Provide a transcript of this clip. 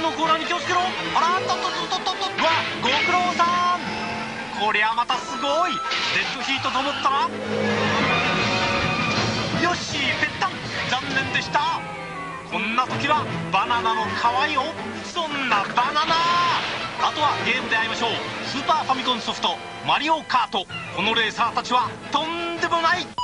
のコーナーに気をつけろ。あらっとっとっとっとっとっと。わ、ご苦労さん。こりゃまたすごい。デッドヒートと思ったら、よしぺったん。残念でした。こんな時はバナナの皮よ。そんなバナナ。あとはゲームで会いましょう。スーパーファミコンソフトマリオカート。このレーサーたちはとんでもない。